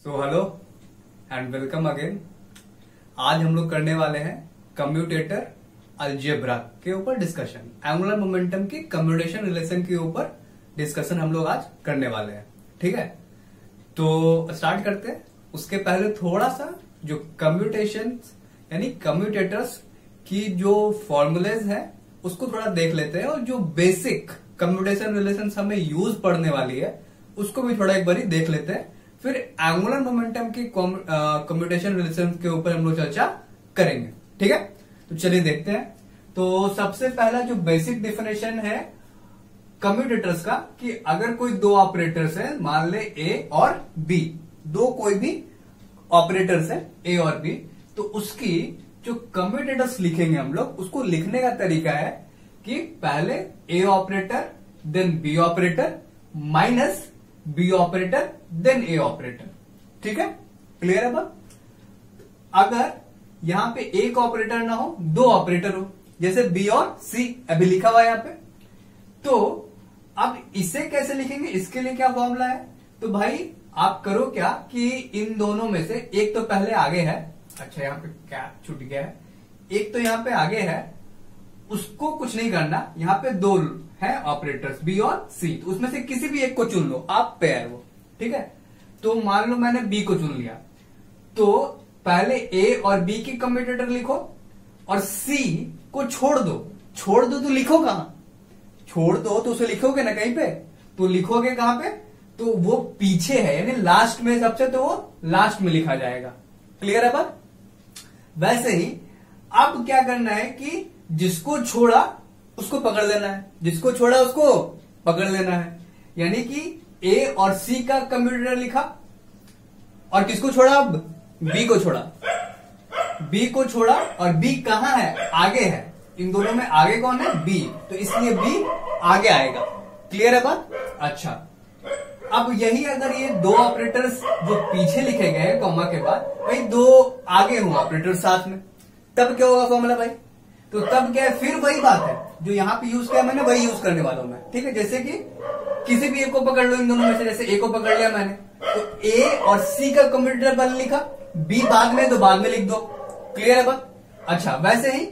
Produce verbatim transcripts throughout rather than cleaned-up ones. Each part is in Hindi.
So hello and welcome again. आज हम लोग करने वाले हैं कम्यूटेटर अलजेब्रा के ऊपर डिस्कशन। एंगुलर मोमेंटम की कम्यूटेशन रिलेशन के ऊपर डिस्कशन हम लोग आज करने वाले हैं। ठीक है, तो स्टार्ट करते हैं। उसके पहले थोड़ा सा जो कम्यूटेशन यानी कम्यूटेटर्स की जो फॉर्मूलेज है उसको थोड़ा देख लेते हैं, और जो बेसिक कम्यूटेशन रिलेशन हमें यूज पढ़ने वाली है उसको भी थोड़ा एक बार देख लेते हैं। फिर एंगुलर मोमेंटम की कम्यूटेशन रिलेशन के ऊपर हम लोग चर्चा करेंगे। ठीक है, तो चलिए देखते हैं। तो सबसे पहला जो बेसिक डेफिनेशन है कम्यूटेटर्स का, कि अगर कोई दो ऑपरेटर्स है, मान ले ए और बी, दो कोई भी ऑपरेटर्स है ए और बी, तो उसकी जो कम्यूटेटर्स लिखेंगे हम लोग, उसको लिखने का तरीका है कि पहले A operator then B operator minus B operator then A operator. ठीक है, क्लियर है बात। अगर यहां पे एक ऑपरेटर ना हो, दो ऑपरेटर हो, जैसे बी और सी अभी लिखा हुआ है यहां पे, तो अब इसे कैसे लिखेंगे, इसके लिए क्या फॉर्मूला है। तो भाई आप करो क्या कि इन दोनों में से एक तो पहले आगे है, अच्छा यहां पे क्या छूट गया है, एक तो यहां पे आगे है, उसको कुछ नहीं करना। यहां पे दो है ऑपरेटर्स बी और सी, तो उसमें से किसी भी एक को चुन लो आप, पेयर वो। ठीक है, तो मान लो मैंने बी को चुन लिया, तो पहले ए और बी की कम्यूटेटर लिखो और सी को छोड़ दो। छोड़ दो तो लिखो कहां, छोड़ दो तो उसे लिखोगे ना कहीं पे, तो लिखोगे कहां पे, तो वो पीछे है यानी लास्ट में सबसे, तो वो लास्ट में लिखा जाएगा। क्लियर है बात। वैसे ही अब क्या करना है कि जिसको छोड़ा उसको पकड़ लेना है, जिसको छोड़ा उसको पकड़ लेना है। यानी कि ए और सी का कम्यूटेटर लिखा, और किसको छोड़ा, अब बी को छोड़ा, बी को छोड़ा, और बी कहां है, आगे है। इन दोनों में आगे कौन है, बी, तो इसलिए बी आगे आएगा। क्लियर है बात। अच्छा, अब यही अगर ये दो ऑपरेटर्स जो पीछे लिखे गए हैं कॉमा के बाद, भाई दो आगे हों ऑपरेटर साथ में, तब क्या होगा फॉर्मूला भाई, तो तब क्या है, फिर वही बात है जो यहां पे यूज किया मैंने, वही यूज करने वाला हूं मैं। ठीक है, जैसे कि किसी भी एक को पकड़ लो इन दोनों में से, जैसे ए को पकड़ लिया मैंने, तो ए और सी का कम्यूटेटर पहले लिखा, बी बाद में, तो बाद में लिख दो। क्लियर है बात। अच्छा, वैसे ही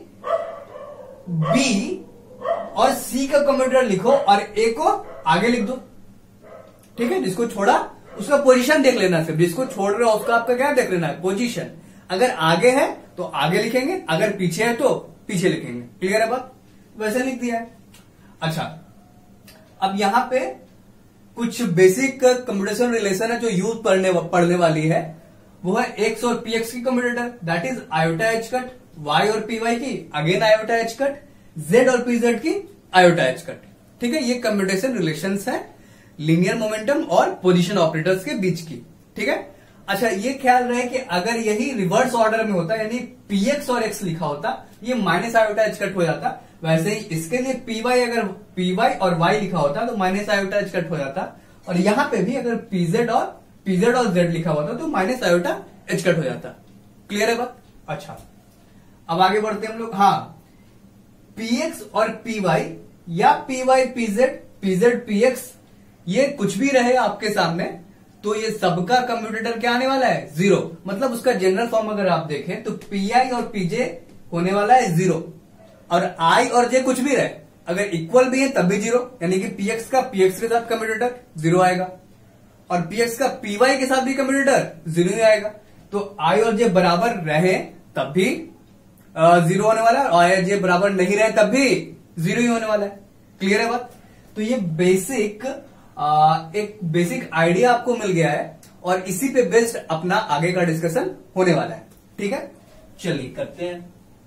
बी और सी का कम्यूटेटर लिखो और ए को आगे लिख दो। ठीक है, जिसको छोड़ा उसका पोजीशन देख लेना, सिर्फ जिसको छोड़ रहे हो उसका आपका क्या देख लेना है, पोजीशन। अगर आगे है तो आगे लिखेंगे, अगर पीछे है तो पीछे लिखेंगे। क्लियर है बात, वैसे लिख दिया है। अच्छा, अब यहां पे कुछ बेसिक कम्यूटेशन रिलेशन है जो यूज पढ़ने पढ़ने वाली है, वो है एक्स और पी एक्स की commutator, that is iota H cut, Y और पी वाई की again iota H cut, Z और पी जेड की आयोटा एच कट। ठीक है, ये कम्यूटेशन रिलेशंस है लीनियर मोमेंटम और पोजीशन ऑपरेटर्स के बीच की। ठीक है। अच्छा, ये ख्याल रहे कि अगर यही रिवर्स ऑर्डर में होता, यानी पी एक्स और एक्स लिखा होता, ये माइनस आयोटा एच कट हो जाता। वैसे ही इसके लिए पी वाई, अगर पी वाई और वाई लिखा होता तो माइनस आयोटा एच कट हो जाता, और यहां पे भी अगर पीजेड और पीजेड और जेड लिखा होता तो माइनस आयोटा एच कट हो जाता। क्लियर है बात। अच्छा, अब आगे बढ़ते हैं हम लोग। हाँ, पी एक्स और पी वाई या P Y P Z, P Z P X, ये कुछ भी रहे आपके सामने, तो ये सबका कम्यूटेटर क्या आने वाला है, जीरो। मतलब उसका जनरल फॉर्म अगर आप देखें तो पी आई और पीजे होने वाला है जीरो, और आई और जे कुछ भी रहे, अगर इक्वल भी है तब भी जीरो, यानी कि पी एक्स का पी एक्स के साथ कम्यूटेटर जीरो आएगा, और पी एक्स का पी वाई के साथ भी कम्यूटेटर जीरो ही आएगा। तो आई और जे बराबर रहे तब भी जीरो होने वाला है, और आई और जे बराबर नहीं रहे तब भी जीरो ही होने वाला है। क्लियर है बात। तो ये बेसिक आ, एक बेसिक आइडिया आपको मिल गया है, और इसी पे बेस्ड अपना आगे का डिस्कशन होने वाला है। ठीक है, चलिए करते हैं।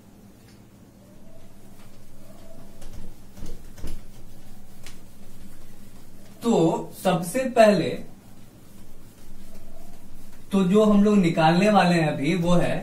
तो सबसे पहले तो जो हम लोग निकालने वाले हैं अभी, वो है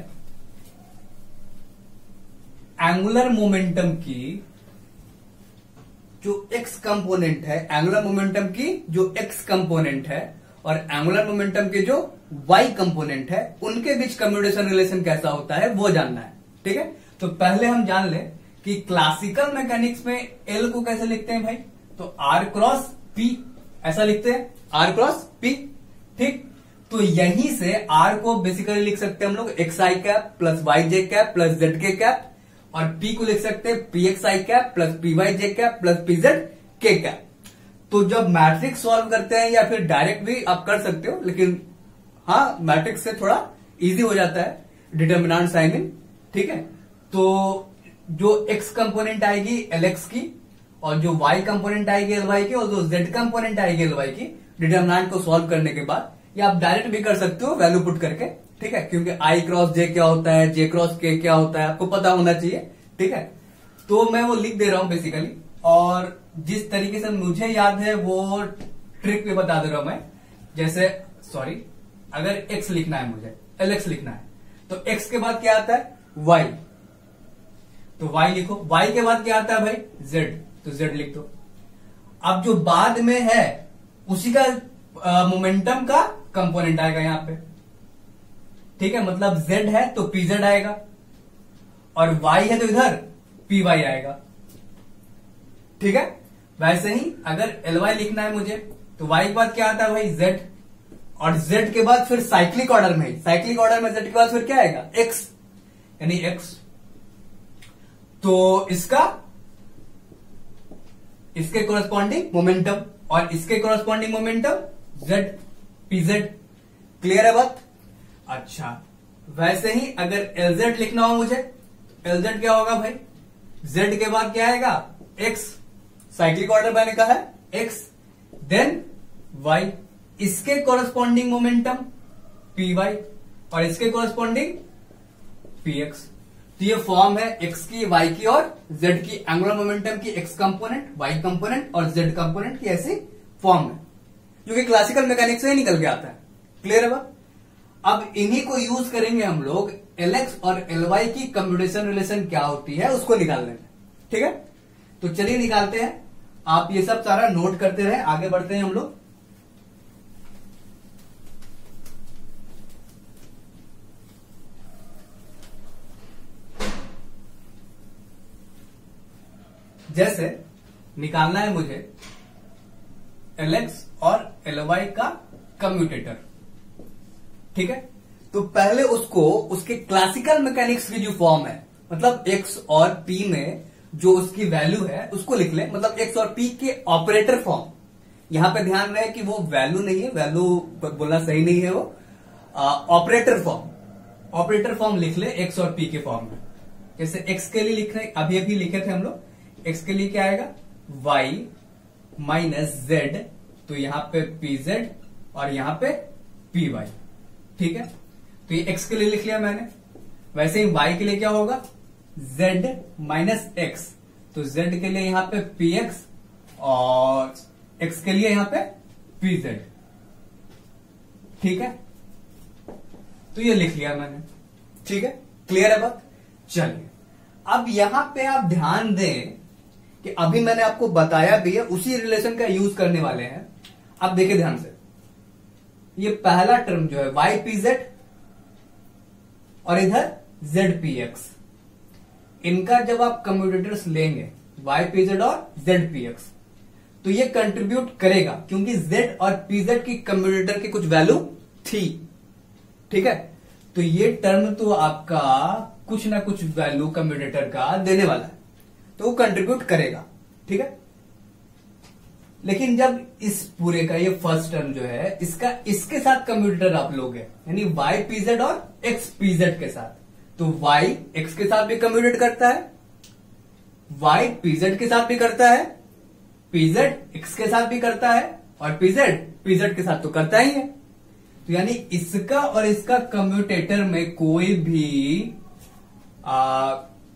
एंगुलर मोमेंटम की जो एक्स कंपोनेंट है, एंगुलर मोमेंटम की जो एक्स कंपोनेंट है और एंगुलर मोमेंटम के जो वाई कंपोनेंट है, उनके बीच कम्यूटेशन रिलेशन कैसा होता है वो जानना है। ठीक है, तो पहले हम जान ले कि क्लासिकल मैकेनिक्स में एल को कैसे लिखते हैं भाई, तो आर क्रॉस पी ऐसा लिखते हैं, आर क्रॉस पी। ठीक, तो यहीं से आर को बेसिकली लिख सकते हैं हम लोग X I cap plus Y J cap plus Z K cap, और पी को लिख सकते हैं P X I cap plus P Y J cap plus P Z K cap. तो जब मैट्रिक्स सॉल्व करते हैं या फिर डायरेक्ट भी आप कर सकते हो, लेकिन हाँ मैट्रिक्स से थोड़ा इजी हो जाता है डिटर्मिनेंट साइन इन, ठीक है। तो जो एक्स कंपोनेंट आएगी एल एक्स की, और जो वाई कंपोनेंट आएगी एल वाई की, और जो जेड कंपोनेंट आएगी एल वाई की, डिटर्मिनेंट को सॉल्व करने के बाद या आप डायरेक्ट भी कर सकते हो वैल्यू पुट करके, ठीक है, क्योंकि आई क्रॉस जे क्या होता है, जे क्रॉस के क्या होता है आपको पता होना चाहिए, ठीक है। तो मैं वो लिख दे रहा हूं बेसिकली, और जिस तरीके से मुझे याद है वो ट्रिक भी बता दे रहा हूं मैं। जैसे सॉरी, अगर एक्स लिखना है मुझे, एल एक्स लिखना है, तो एक्स के बाद क्या आता है वाई, तो वाई लिखो। वाई के बाद क्या आता है भाई जेड, तो जेड लिख दो। अब जो बाद में है उसी का मोमेंटम का कंपोनेंट आएगा यहां पे, ठीक है, मतलब जेड है तो पीजेड आएगा, और वाई है तो इधर पी वाई आएगा, ठीक है। वैसे ही अगर एल वाई लिखना है मुझे, तो वाई के बाद क्या आता है भाई जेड, और जेड के बाद फिर साइक्लिक ऑर्डर में, साइक्लिक ऑर्डर में जेड के बाद फिर क्या आएगा एक्स, यानी एक्स। तो इसका इसके कोरस्पॉन्डिंग मोमेंटम और इसके corresponding momentum Z P Z, clear है बात। अच्छा, वैसे ही अगर एलजेड लिखना हो मुझे, तो एलजेड क्या होगा भाई, जेड के बाद क्या आएगा एक्स, साइक्लिक ऑर्डर मैंने कहा है एक्स, देन वाई, इसके कोरस्पॉन्डिंग मोमेंटम पी वाई, और इसके कोरस्पॉन्डिंग पी एक्स। तो ये फॉर्म है एक्स की, वाई की और जेड की, एंगुलर मोमेंटम की एक्स कंपोनेंट, वाई कंपोनेंट और जेड कंपोनेंट की ऐसी फॉर्म है, जो कि क्लासिकल मैकेनिक्स से ही निकल के आता है, क्लियर है बात। अब इन्हीं को यूज करेंगे हम लोग एल एक्स और एल वाई की कम्प्यूटेशन रिलेशन क्या होती है उसको निकालने में, ठीक है। तो चलिए निकालते हैं, आप ये सब सारा नोट करते रहे, आगे बढ़ते हैं हम लोग। जैसे निकालना है मुझे एल एक्स और एल वाई का कम्यूटेटर, ठीक है। तो पहले उसको उसके क्लासिकल मैकेनिक्स की जो फॉर्म है, मतलब एक्स और पी में जो उसकी वैल्यू है उसको लिख ले, मतलब एक्स और पी के ऑपरेटर फॉर्म। यहां पे ध्यान रहे कि वो वैल्यू नहीं है, वैल्यू बोलना सही नहीं है, वो ऑपरेटर फॉर्म, ऑपरेटर फॉर्म लिख ले एक्स और पी के फॉर्म में। जैसे एक्स के लिए लिख रहे, अभी अभी लिखे थे हम लोग, एक्स के लिए क्या आएगा वाई माइनस जेड, तो यहां पे पी जेड और यहां पे पी वाई, ठीक है। तो ये एक्स के लिए लिख लिया मैंने। वैसे ही वाई के लिए क्या होगा जेड माइनस एक्स, तो जेड के लिए यहां पे पी एक्स और एक्स के लिए यहां पे पी जेड, ठीक है। तो ये लिख लिया मैंने, ठीक है, क्लियर है बात। चलिए अब यहां पे आप ध्यान दें कि अभी मैंने आपको बताया भी है, उसी रिलेशन का यूज करने वाले हैं। अब देखिए ध्यान से, ये पहला टर्म जो है वाई पी जेड और इधर जेड पी एक्स, इनका जब आप कम्यूटेटर्स लेंगे वाई पी जेड और जेड पी एक्स, तो ये कंट्रीब्यूट करेगा, क्योंकि जेड और पी जेड की कम्यूटेटर की कुछ वैल्यू थी, ठीक है। तो ये टर्म तो आपका कुछ ना कुछ वैल्यू कम्यूटेटर का देने वाला है, तो वो कंट्रीब्यूट करेगा, ठीक है। लेकिन जब इस पूरे का ये फर्स्ट टर्म जो है इसका इसके साथ कम्यूटेटर आप लोगे, यानी वाई पीजेड और एक्स पीजेड के साथ, तो वाई एक्स के साथ भी कम्यूटेट करता है, वाई पीजेड के साथ भी करता है, पीजेड एक्स के साथ भी करता है, और पीजेड पीजेड के साथ तो करता ही है। तो यानी इसका और इसका कम्यूटेटर में कोई भी आ,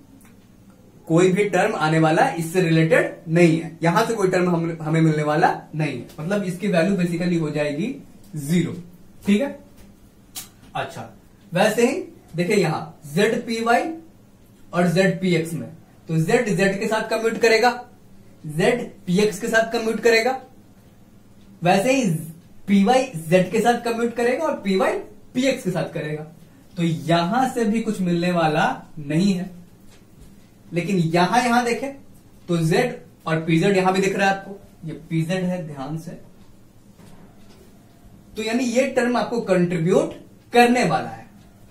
कोई भी टर्म आने वाला इससे रिलेटेड नहीं है, यहां से कोई टर्म हम, हमें मिलने वाला नहीं है, मतलब इसकी वैल्यू बेसिकली हो जाएगी जीरो, ठीक है। अच्छा, वैसे ही देखिए यहां जेड पी वाई और जेड पी एक्स में, तो जेड जेड के साथ कम्यूट करेगा, जेड पी एक्स के साथ कम्यूट करेगा, वैसे ही पी वाई जेड के साथ कम्यूट करेगा और पी वाई पी एक्स के साथ करेगा। तो यहां से भी कुछ मिलने वाला नहीं है। लेकिन यहां यहां देखें तो Z और P Z यहां भी दिख रहा है आपको, ये P Z है, ध्यान से तो यानी ये टर्म आपको कंट्रीब्यूट करने वाला है,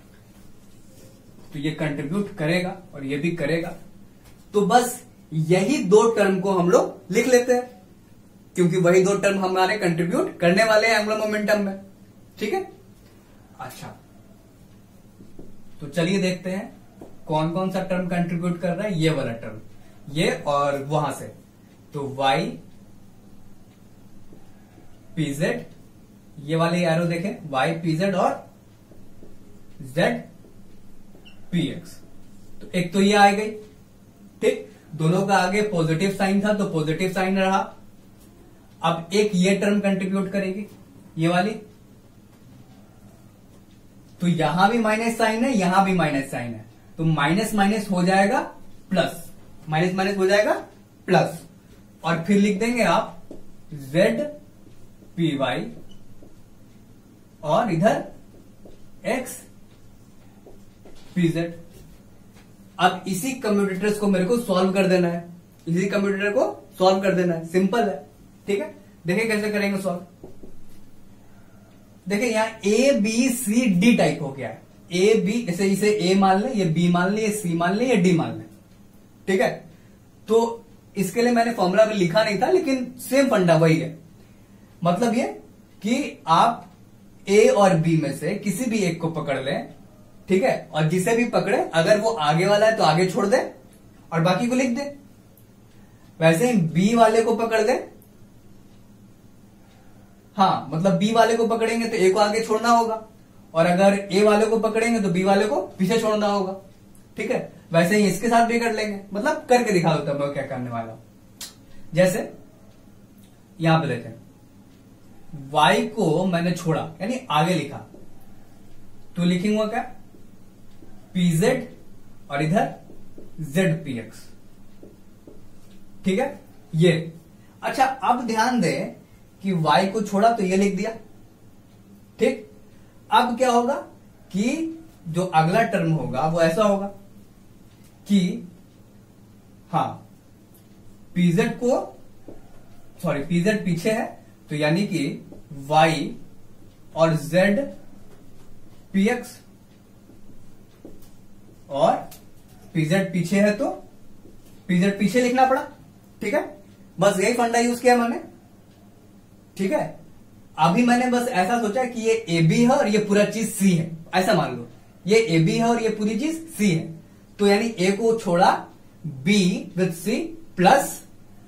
तो ये कंट्रीब्यूट करेगा और ये भी करेगा। तो बस यही दो टर्म को हम लोग लिख लेते हैं, क्योंकि वही दो टर्म हमारे कंट्रीब्यूट करने वाले हैं एंगुलर मोमेंटम में। ठीक है, अच्छा तो चलिए देखते हैं कौन कौन सा टर्म कंट्रीब्यूट कर रहा है। ये वाला टर्म, ये और वहां से, तो y pz, ये वाले एरो देखें, y pz और z px। तो एक तो ये आ गई, ठीक, दोनों का आगे पॉजिटिव साइन था तो पॉजिटिव साइन रहा। अब एक ये टर्म कंट्रीब्यूट करेगी, ये वाली, तो यहां भी माइनस साइन है, यहां भी माइनस साइन है, तो माइनस माइनस हो जाएगा प्लस, माइनस माइनस हो जाएगा प्लस, और फिर लिख देंगे आप z पी वाई और इधर x पी जेड। अब इसी कम्यूटेटर्स को मेरे को सॉल्व कर देना है, इसी कम्यूटेटर को सॉल्व कर देना है, सिंपल है। ठीक है, देखिए कैसे करेंगे सॉल्व। देखिए यहां A B C D type हो गया है, ए बी, जैसे इसे ए मान ले, ये बी मान ले, ये सी मान ले, ये डी मान ले। ठीक है, तो इसके लिए मैंने फॉर्मूला भी लिखा नहीं था, लेकिन सेम फंडा वही है। मतलब ये कि आप ए और बी में से किसी भी एक को पकड़ लें, ठीक है, और जिसे भी पकड़े अगर वो आगे वाला है तो आगे छोड़ दे और बाकी को लिख दे। वैसे ही बी वाले को पकड़ दे, हाँ मतलब बी वाले को पकड़ेंगे तो ए को आगे छोड़ना होगा, और अगर ए वाले को पकड़ेंगे तो बी वाले को पीछे छोड़ना होगा। ठीक है, वैसे ही इसके साथ भी कर लेंगे, मतलब करके दिखा देता हूं मैं क्या करने वाला हूं। जैसे यहां पे देखें, y को मैंने छोड़ा यानी आगे लिखा, तो लिखूंगा क्या, pz और इधर zpx। ठीक है, ये अच्छा। अब ध्यान दें कि y को छोड़ा तो ये लिख दिया, ठीक। अब क्या होगा कि जो अगला टर्म होगा वो ऐसा होगा कि हाँ pz को, सॉरी pz पीछे है, तो यानी कि y और z px, और pz पीछे है तो pz पीछे लिखना पड़ा। ठीक है, बस यही फंडा यूज किया मैंने। ठीक है, अभी मैंने बस ऐसा सोचा कि ये ए बी है और ये पूरा चीज सी है, ऐसा मान लो ये ए बी है और ये पूरी चीज सी है, तो यानी ए को छोड़ा B with C plus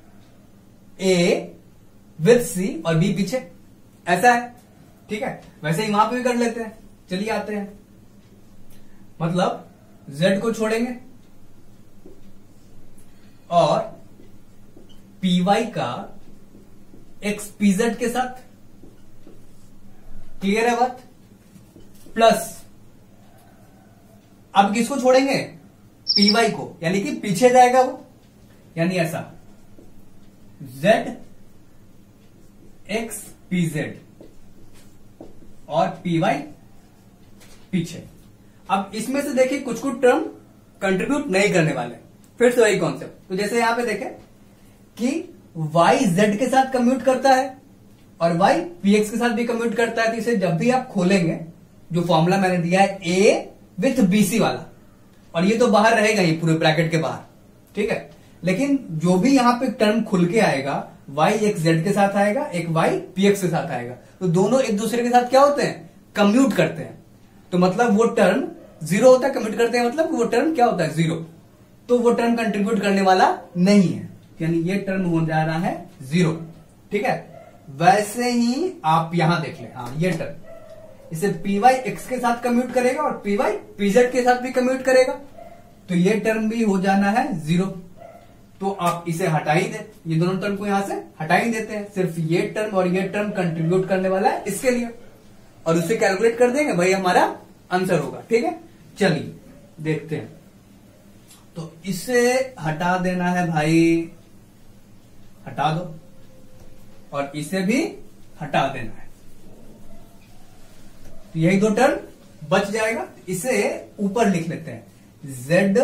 A with C और बी पीछे, ऐसा है। ठीक है, वैसे ही वहां पे भी कर लेते हैं, चलिए आते हैं। मतलब z को छोड़ेंगे और पी वाई का एक्स पीजेड के साथ, क्लियर है बात, प्लस अब किसको छोड़ेंगे, पी वाई को, यानी कि पीछे जाएगा वो, यानी ऐसा z एक्स पीजेड और पी वाई पीछे। अब इसमें से देखिए कुछ कुछ टर्म कंट्रीब्यूट नहीं करने वाले, फिर से वही कॉन्सेप्ट। तो जैसे यहां पे देखें कि y z के साथ कम्यूट करता है और y px के साथ भी कम्यूट करता है, तो इसे जब भी आप खोलेंगे, जो फॉर्मूला मैंने दिया है a विथ bc वाला, और ये तो बाहर रहेगा ही पूरे ब्रैकेट के बाहर। ठीक है, लेकिन जो भी यहां पे टर्म खुल के आएगा, y एक z के साथ आएगा, एक y px के साथ आएगा, तो दोनों एक दूसरे के साथ क्या होते हैं, कम्यूट करते हैं। तो मतलब वो टर्म जीरो होता है, कम्यूट करते हैं मतलब वो टर्म क्या होता है, जीरो। तो वो टर्म कंट्रीब्यूट करने वाला नहीं है, यानी ये टर्म हो जा रहा है जीरो। ठीक है, वैसे ही आप यहां देख लें, हाँ ये टर्म, इसे पी वाई एक्स के साथ कम्यूट करेगा और पी वाई पीजेड के साथ भी कम्यूट करेगा, तो ये टर्म भी हो जाना है जीरो। तो आप इसे हटा ही दें, ये दोनों टर्म को यहां से हटा ही देते हैं, सिर्फ ये टर्म और ये टर्म कंट्रीब्यूट करने वाला है इसके लिए, और उसे कैलकुलेट कर देंगे, वही हमारा आंसर होगा। ठीक है, चलिए देखते हैं। तो इसे हटा देना है भाई, हटा दो, और इसे भी हटा देना है, तो यही दो टर्म बच जाएगा। इसे ऊपर लिख लेते हैं, z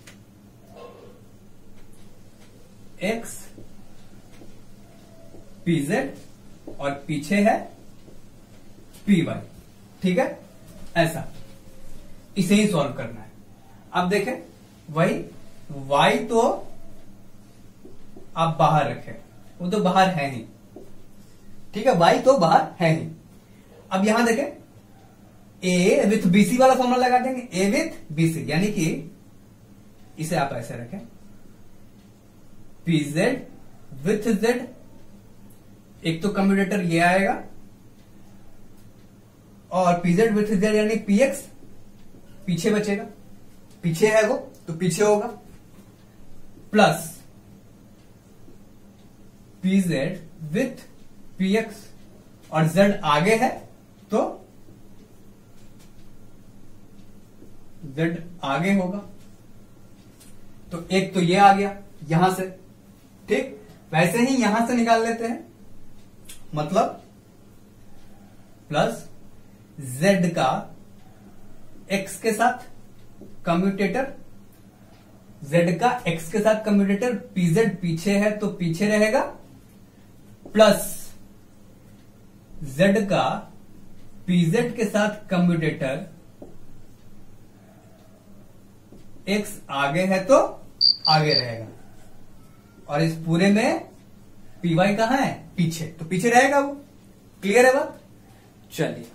एक्स पीजेड और पीछे है पी वाई। ठीक है, ऐसा इसे ही सॉल्व करना है। अब देखें, वही y तो आप बाहर रखें, वो तो बाहर है ही। ठीक है, y तो बाहर है ही। अब यहां देखें, a विथ बीसी वाला फॉर्मूला लगा देंगे, a विथ बीसी, यानी कि इसे आप ऐसे रखें, pz विथ z। एक तो कम्यूटेटर ये आएगा और pz विथ z यानी px पीछे बचेगा, पीछे है वो तो पीछे होगा, प्लस pz विथ px और z आगे है तो z आगे होगा। तो एक तो ये आ गया यहां से। ठीक, वैसे ही यहां से निकाल लेते हैं, मतलब प्लस z का x के साथ कम्यूटेटर, z का x के साथ कम्यूटेटर, pz पीछे है तो पीछे रहेगा, प्लस z का pz के साथ कम्यूटेटर, x आगे है तो आगे रहेगा, और इस पूरे में py कहां है, पीछे, तो पीछे रहेगा वो। क्लियर है बात? चलिए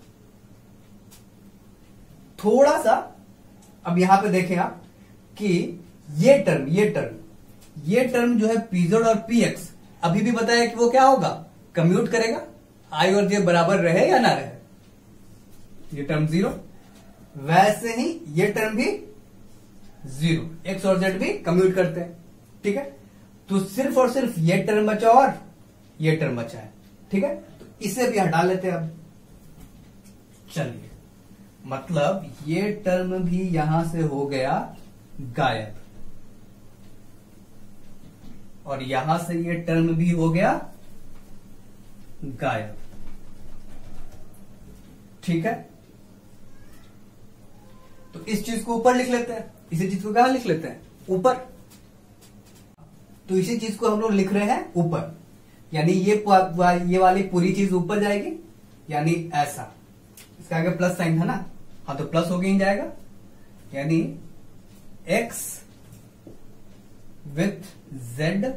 थोड़ा सा अब यहां पे देखें आप कि ये टर्म ये टर्म ये टर्म जो है pz और px, अभी भी बताया कि वो क्या होगा, कम्यूट करेगा, i और j बराबर रहे या ना रहे, ये टर्म जीरो। वैसे ही ये टर्म भी जीरो, x और z भी कम्यूट करते हैं। ठीक है, तो सिर्फ और सिर्फ ये टर्म बचा और ये टर्म बचा है। ठीक है, तो इसे भी हटा लेते हैं अब। चलिए, मतलब ये टर्म भी यहां से हो गया गायब, और यहां से ये टर्म भी हो गया गायब। ठीक है, तो इस चीज को ऊपर लिख लेते हैं, इसी चीज को कहां लिख लेते हैं, ऊपर। तो इसी चीज को हम लोग लिख रहे हैं ऊपर, यानी ये ये वाली पूरी चीज ऊपर जाएगी, यानी ऐसा। इसका आगे प्लस साइन था ना, हाँ तो प्लस होके ही जाएगा, यानी x विथ z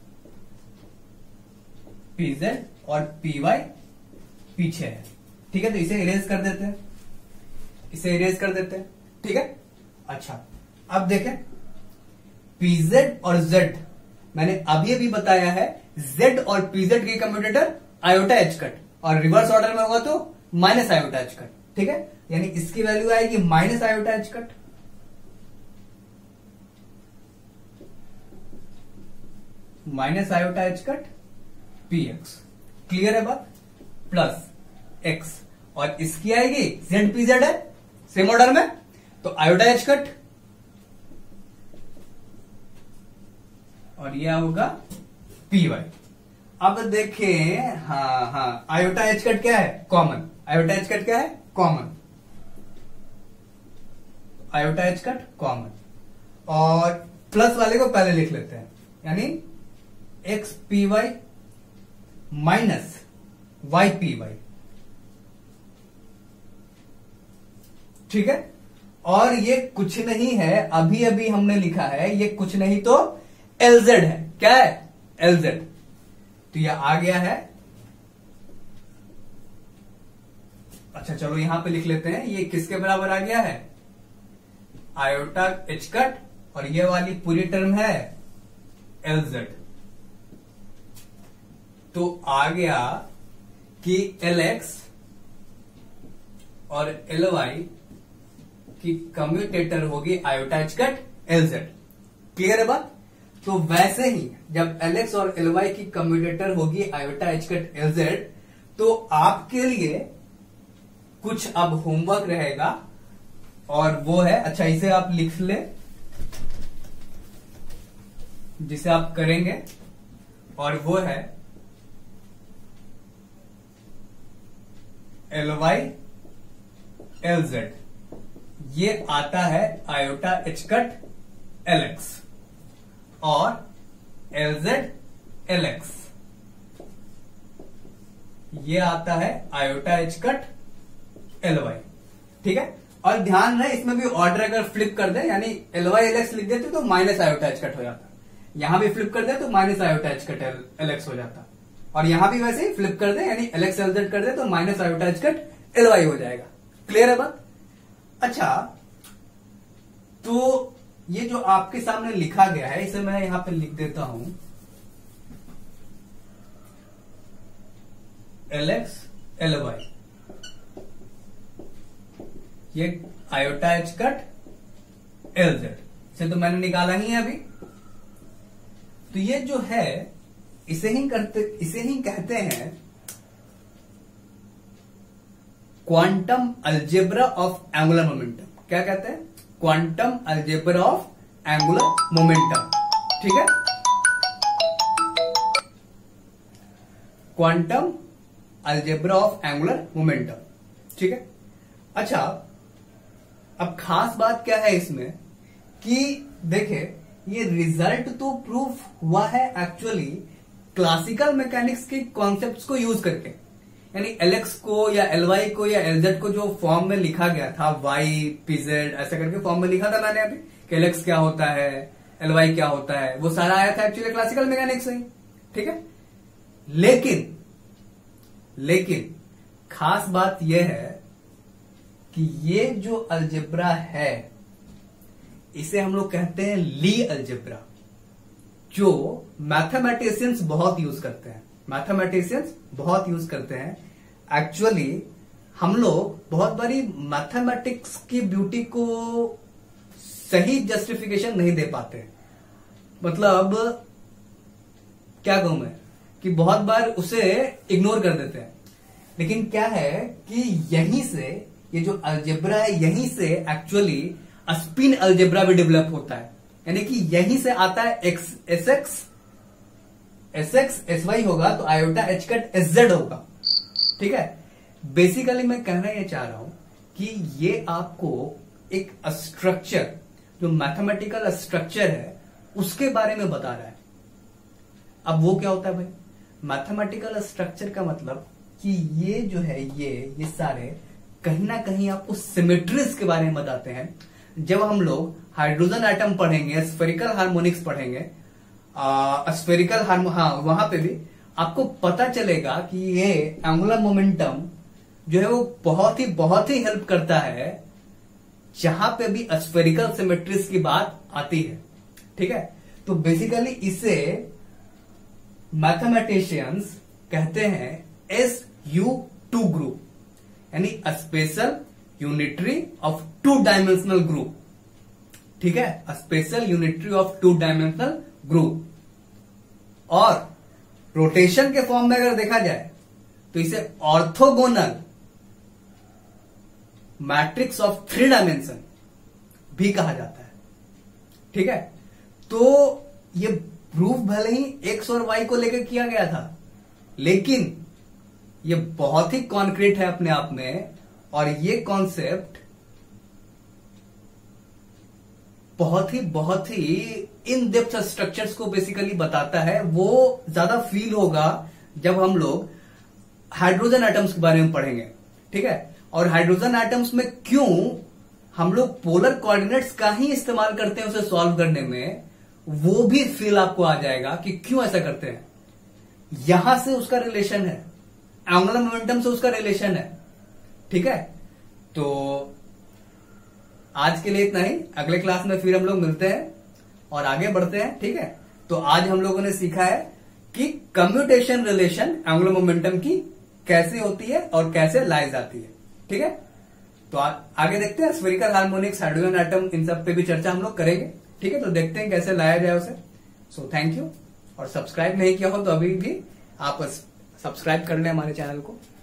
pz और py पीछे है। ठीक है, तो इसे इरेज कर देते हैं, इसे इरेज कर देते हैं। ठीक है, अच्छा अब देखें, pz और z मैंने अभी अभी बताया है, z और pz के कम्यूटेटर आयोटा एच कट, और रिवर्स ऑर्डर में होगा तो माइनस आयोटा एच कट। ठीक है, यानी इसकी वैल्यू आएगी minus iota H cut, minus iota H cut P X. Clear है बात? प्लस एक्स, और इसकी आएगी जेड पी जेड है सेम ऑर्डर में, तो आयोटा एच कट, और यह होगा पी वाई। अब देखें, हाँ हाँ, आयोटा एच कट क्या है, कॉमन। आयोटा एच कट क्या है, common. Iota H cut common, और प्लस वाले को पहले लिख लेते हैं, यानी X P Y minus Y P Y. ठीक है, और ये कुछ नहीं है, अभी अभी हमने लिखा है, ये कुछ नहीं तो एलजेड है। क्या है, एलजेड। तो यह आ गया है, अच्छा चलो यहां पे लिख लेते हैं, ये किसके बराबर आ गया है, आयोटा एच कट, और ये वाली पूरी टर्म है एलजेड। तो आ गया कि एल एक्स और एल वाई की कम्यूटेटर होगी iota H cut L Z. Clear है बात? तो वैसे ही जब एल एक्स और एल वाई की कम्यूटेटर होगी आयोटा एच कट एलजेड, तो आपके लिए कुछ अब होमवर्क रहेगा, और वो है, अच्छा इसे आप लिख ले, जिसे आप करेंगे, और वो है एल वाई एल जेड। ये आता है iota H cut L X और एल जेड एल एक्स। ये आता है iota H cut L Y. ठीक है, और ध्यान रहे इसमें भी ऑर्डर अगर फ्लिप कर दे यानी एल वाई एल एक्स लिख देते तो माइनस आयोटा एच कट हो जाता, यहां भी फ्लिप कर दे तो minus iota H cut L X हो जाता, और यहां भी वैसे ही फ्लिप कर दे यानी एल एक्स एल जेड कर दे तो minus iota H cut L Y हो जाएगा। क्लियर है बात? अच्छा, तो ये जो आपके सामने लिखा गया है इसे मैं यहां पे लिख देता हूं, एल एक्स एल वाई, ये iota H cut L Z से तो मैंने निकाला ही है अभी। तो ये जो है इसे ही करते इसे ही कहते हैं quantum algebra of angular momentum. क्या कहते हैं? Quantum algebra of angular momentum. ठीक है, quantum algebra of angular momentum. ठीक है, अच्छा अब खास बात क्या है इसमें कि देखे ये रिजल्ट तो प्रूफ हुआ है एक्चुअली क्लासिकल मैकेनिक्स के कॉन्सेप्ट्स को यूज करके, यानी एलएक्स को या एलवाई को या एलजेड को जो फॉर्म में लिखा गया था वाई पीजेड ऐसा करके फॉर्म में लिखा था मैंने अभी कि एलएक्स क्या होता है, एलवाई क्या होता है, वो सारा आया था एक्चुअली क्लासिकल मैकेनिक्स से ही। ठीक है, लेकिन लेकिन खास बात यह है कि ये जो अलजेब्रा है इसे हम लोग कहते हैं ली अलजेब्रा, जो मैथमेटिशियंस बहुत यूज करते हैं। मैथमेटिशियंस बहुत यूज करते हैं। एक्चुअली हम लोग बहुत बारी मैथमेटिक्स की ब्यूटी को सही जस्टिफिकेशन नहीं दे पाते। मतलब क्या कहूं मैं कि बहुत बार उसे इग्नोर कर देते हैं, लेकिन क्या है कि यहीं से ये जो अलजेब्रा है यहीं से एक्चुअली स्पिन अलजेब्रा भी डेवलप होता है, यानी कि यहीं से आता है X S X S X S Y होगा तो iota H cut S Z होगा। ठीक है, बेसिकली मैं कहना यह चाह रहा हूं कि ये आपको एक स्ट्रक्चर जो मैथमेटिकल स्ट्रक्चर है उसके बारे में बता रहा है। अब वो क्या होता है भाई? मैथमेटिकल स्ट्रक्चर का मतलब कि ये जो है ये ये सारे कहीं ना कहीं आपको सिमेट्रीज के बारे में बताते हैं। जब हम लोग हाइड्रोजन एटम पढ़ेंगे, स्फेरिकल हार्मोनिक्स पढ़ेंगे, स्फेरिकल हार्मो हाँ वहां पे भी आपको पता चलेगा कि ये एंगुलर मोमेंटम जो है वो बहुत ही बहुत ही हेल्प करता है जहां पे भी स्फेरिकल सिमेट्रीज की बात आती है। ठीक है, तो बेसिकली इसे मैथमेटिशियंस कहते हैं एस यू टू ग्रुप, यानी special unitary of two dimensional group. ठीक है, special unitary of two dimensional group. और रोटेशन के फॉर्म में अगर देखा जाए तो इसे orthogonal matrix of three dimension भी कहा जाता है। ठीक है, तो ये प्रूफ भले ही एक्स और वाई को लेकर किया गया था, लेकिन ये बहुत ही कॉन्क्रीट है अपने आप में, और ये कॉन्सेप्ट बहुत ही बहुत ही इन डेप्थ स्ट्रक्चर्स को बेसिकली बताता है। वो ज्यादा फील होगा जब हम लोग हाइड्रोजन एटम्स के बारे में पढ़ेंगे। ठीक है, और हाइड्रोजन एटम्स में क्यों हम लोग पोलर कोऑर्डिनेट्स का ही इस्तेमाल करते हैं उसे सॉल्व करने में, वो भी फील आपको आ जाएगा कि क्यों ऐसा करते हैं। यहां से उसका रिलेशन है, एंगुलर मोमेंटम से उसका रिलेशन है। ठीक है, तो आज के लिए इतना ही। अगले क्लास में फिर हम लोग मिलते हैं और आगे बढ़ते हैं। ठीक है, तो आज हम लोगों ने सीखा है कि कम्यूटेशन रिलेशन एंगुलर मोमेंटम की कैसे होती है और कैसे लाई जाती है। ठीक है, तो आ, आगे देखते हैं स्फेरिकल हार्मोनिक्स, हाइड्रोजन एटम, इन सब पे भी चर्चा हम लोग करेंगे। ठीक है, तो देखते हैं कैसे लाया जाए उसे। सो थैंक यू, और सब्सक्राइब नहीं किया हो तो अभी भी आप सब्सक्राइब कर लें हमारे चैनल को।